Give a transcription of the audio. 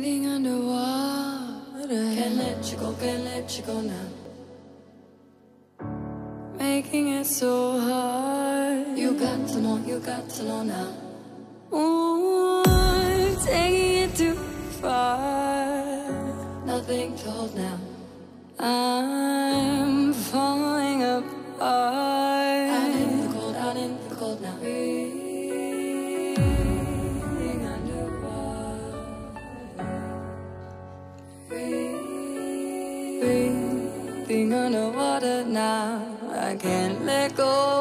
Breathing underwater. Can't let you go now. Making it so hard. You got to know now. Ooh, taking it too far. Nothing to hold now. I'm falling apart. Out in the cold now. Breathing underwater. Breathing underwater now. I can't let go